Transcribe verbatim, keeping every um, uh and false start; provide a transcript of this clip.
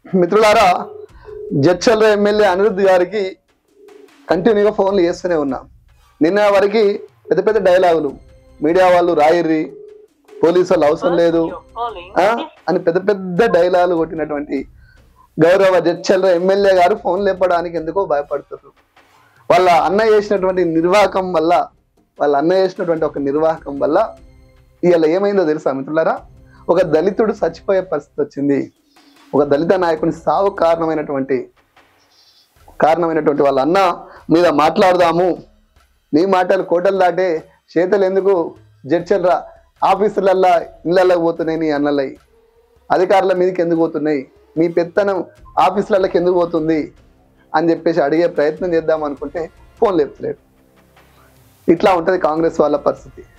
మిత్రులారా, జడ్చర్ల ఎమ్మెల్యే అనిరుద్ధ్ గారికి కంటిన్యూగా ఫోన్లు చేస్తూనే ఉన్నా. నిన్న వరకు పెద్ద పెద్ద డైలాగులు, మీడియా వాళ్ళు రాయిర్రి, పోలీసు వాళ్ళు అవసరం లేదు అని పెద్ద పెద్ద డైలాగులు కొట్టినటువంటి గౌరవ జడ్చర్ల ఎమ్మెల్యే గారు ఫోన్ లేపడానికి ఎందుకో భయపడుతున్నారు. వాళ్ళ అన్న చేసినటువంటి నిర్వాహకం వల్ల వాళ్ళ అన్న చేసినటువంటి ఒక నిర్వాహకం వల్ల ఇవాళ ఏమైందో తెలుసా మిత్రులారా? ఒక దళితుడు చచ్చిపోయే పరిస్థితి వచ్చింది. ఒక దళిత నాయకుని సావు కారణమైనటువంటి కారణమైనటువంటి వాళ్ళ అన్న మీద మాట్లాడదాము. నీ మాటలు కోటలు దాటే చేతలు ఎందుకు జడ్చర్ల ఆఫీసులల్లా ఇళ్ళకి పోతున్నాయి, నీ అన్నలై అధికారుల మీదకి ఎందుకు పోతున్నాయి, మీ పెత్తనం ఆఫీసులకి ఎందుకు పోతుంది అని చెప్పేసి అడిగే ప్రయత్నం చేద్దాం అనుకుంటే ఫోన్ లేపుతలేడు. ఇట్లా ఉంటుంది కాంగ్రెస్ వాళ్ళ పరిస్థితి.